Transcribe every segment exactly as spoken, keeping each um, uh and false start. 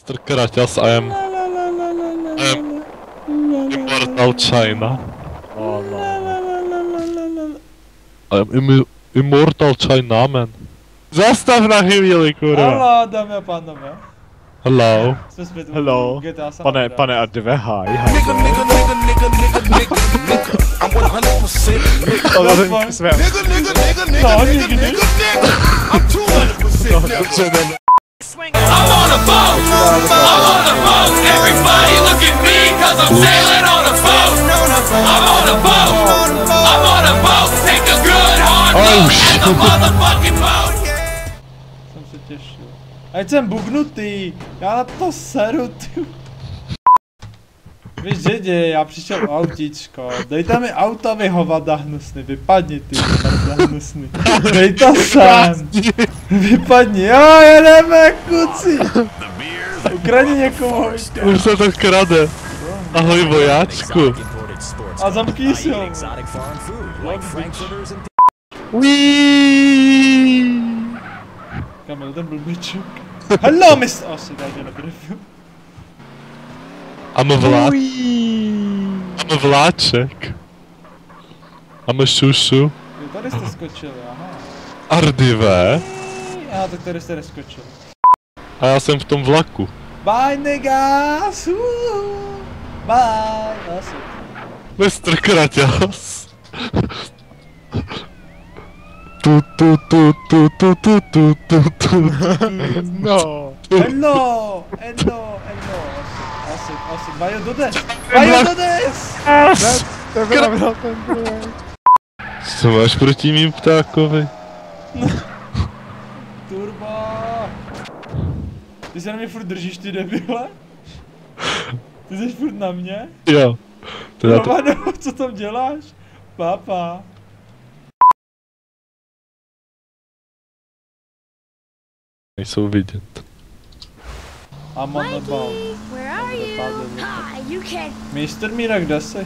mister Kraťas, I am... I am... Immortal China. Oh no. I am immi Immortal China, man. Zastav na chvíli, kurva. Haló, dámy a pánové. Hello. Jsme zpět u Hello. G T A San Pane, Andreas. pane Ardive, hi. Nigga, nigga, nigga, nigga, nigga, nigga, nigga. I'm one hundred percent nigga. To jsme... Nigga, nigga, nigga, nigga, No, nigga, nigga, nigga, nigga. I'm two hundred percent nigga. I'm on a boat, I'm on a boat. Everybody look at me cause I'm sailing on a boat. I'm on a boat, I'm on a boat. Take a good hard look at the motherfucking boat. Jsem se těšil. Ať jsem bugnutý, já na to seru, ty. Víš, Židi, já přišel autíčko, dejte mi auta, vy hovada hnusný, vypadni ty hovada hnusný. Dej to sem, vypadni, jo, jedeme, kuci. Ukradni někoho, Už se to krade. Ahoj, vojáčku. a zamkni si ho. Uiii. Kamil, ten blbičuk. Hello, mist... Asi, daj tě nebude film. I'm a vlá... I'm a vláček. I'm a šušu. Jo, tady jste skočili, aha. Ardive. Aha, tak tady jste neskočili. A já jsem v tom vlaku. Bye, niggas! Woo! Bye! Asi. mister Kraťas. Tu tu tu tu tu tu tu tu tu. No. Hello! Hello! Hello! Asi, asi, asi. Vajo, dodes! Vajo, dodes! To byla pravda ten druhý. Co máš proti mým ptákovi? Turbo! Ty se na mě furt držíš, ty debile? Ty jsi furt na mě? Jo. Teda to... Hovado, co tam děláš? Papa. nejsou vidět. I'm on the boat. Where are you? Hi, you can't. Mister Míra, kde jsi?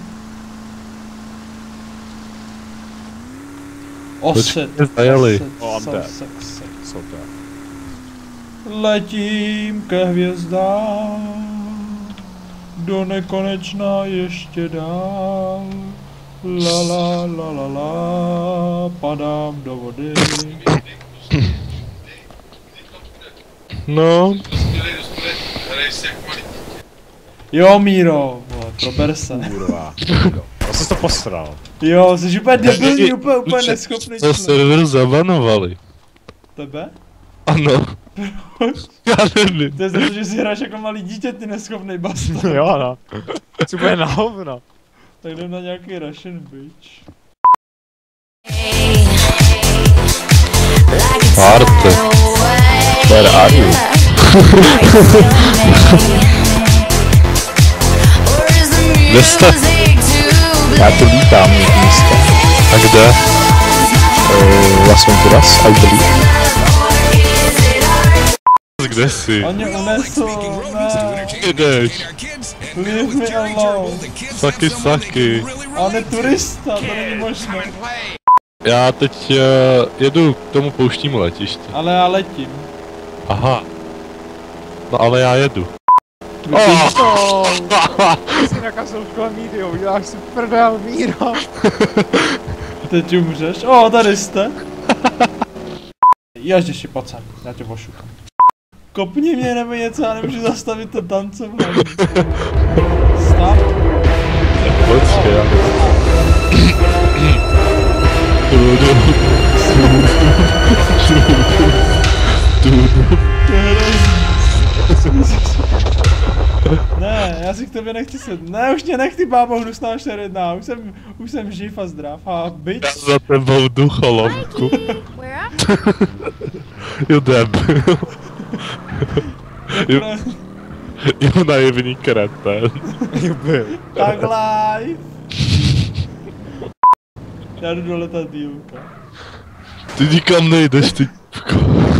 Oset. Počkej, zajeli. Oh, I'm dead. Oset. So bad. Letím ke hvězdám, do nekonečna ještě dál. La la la la la, padám do vody. No, Jo, Míro, vole, prober se. Kurva. Já jsem to posral. Jo, jsi úplně debilní, úplně, úplně neschopný to člověk. server zabanovali. Tebe? Ano. Já nevím. To je za to, že si hráš jako malý dítě, ty neschopnej bastard. Jo, no. Jsi úplně na hovno. Tak jdem na nějaký Russian bitch. Arte. Where are you? Kde jste? Já tu vítám dneska. A kde? Uh, Las Venturas, I believe. Kde jsi? Oni unesou, ne. Jdeš. Leave me alone. Saky, saky. On je turista, to není možné. Já teď uh, jedu k tomu pouštnímu letišti. Ale já letím. Aha. No ale já jedu. Oh. Ty jsi nakazil kolem Míry, uděláš si prdel, Míro. Teď umřeš. O, tady jste. Ježiši, pojď sem, já tě ošukám. Kopni mě nebo něco, já nemůžu zastavit to tancování. Stop. Počkej, já... Ne, já si k tobě nechci sednout. Ne, už mě nech ty bábo hnusná šeredná, už jsem, už jsem živ a zdrav a byť. Já za tebou jdu, cholomku. Where are Jo, debil. Jo, jo, naivní kreten. Byl. Tak live. Já jdu do letadýlka. Ty nikam nejdeš, ty...